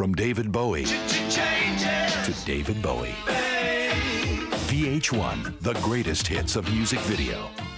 From David Bowie to David Bowie. VH1, the greatest hits of music video.